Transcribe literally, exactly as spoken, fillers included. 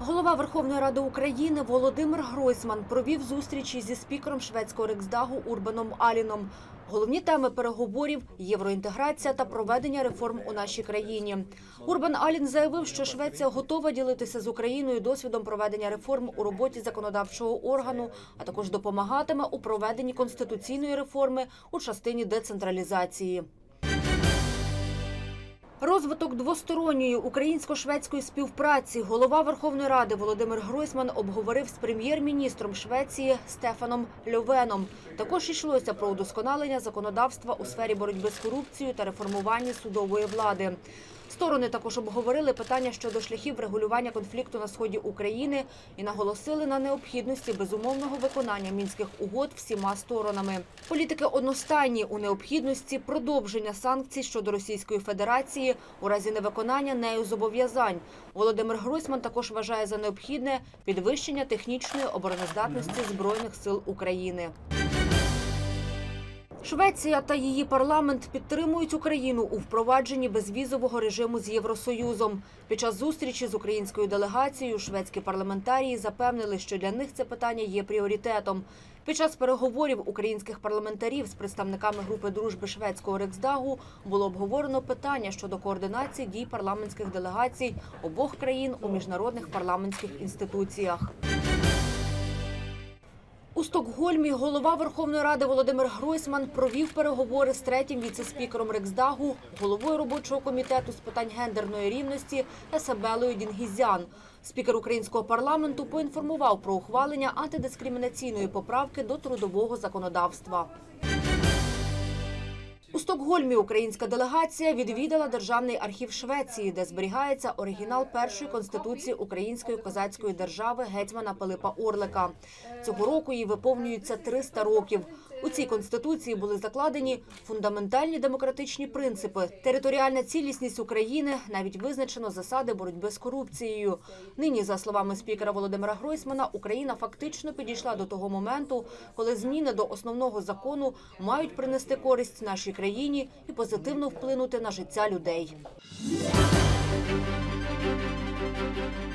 Голова Верховної Ради України Володимир Гройсман провів зустрічі зі спікером шведського Риксдагу Урбаном Аліном. Головні теми переговорів – євроінтеграція та проведення реформ у нашій країні. Урбан Алін заявив, що Швеція готова ділитися з Україною досвідом проведення реформ у роботі законодавчого органу, а також допомагатиме у проведенні конституційної реформи у частині децентралізації. Розвиток двосторонньої українсько-шведської співпраці голова Верховної Ради Володимир Гройсман обговорив з прем'єр-міністром Швеції Стефаном Льовеном. Також йшлося про удосконалення законодавства у сфері боротьби з корупцією та реформування судової влади. Сторони також обговорили питання щодо шляхів врегулювання конфлікту на сході України і наголосили на необхідності безумовного виконання мінських угод всіма сторонами. Політики одностайні у необхідності продовження санкцій щодо Російської Федерації у разі невиконання нею зобов'язань. Володимир Гройсман також вважає за необхідне підвищення технічної обороноздатності Збройних сил України. Швеція та її парламент підтримують Україну у впровадженні безвізового режиму з Євросоюзом. Під час зустрічі з українською делегацією шведські парламентарії запевнили, що для них це питання є пріоритетом. Під час переговорів українських парламентарів з представниками групи дружби шведського Риксдагу було обговорено питання щодо координації дій парламентських делегацій обох країн у міжнародних парламентських інституціях. У Стокгольмі голова Верховної Ради Володимир Гройсман провів переговори з третім віце-спікером Риксдагу, головою робочого комітету з питань гендерної рівності Есабелою Дінгізян. Спікер українського парламенту поінформував про ухвалення антидискримінаційної поправки до трудового законодавства. У Стокгольмі українська делегація відвідала Державний архів Швеції, де зберігається оригінал першої конституції Української козацької держави гетьмана Пилипа Орлика. Цього року їй виповнюється триста років. У цій конституції були закладені фундаментальні демократичні принципи, територіальна цілісність України, навіть визначено засади боротьби з корупцією. Нині, за словами спікера Володимира Гройсмана, Україна фактично підійшла до того моменту, коли зміни до основного закону мають принести користь нашій країні і позитивно вплинути на життя людей.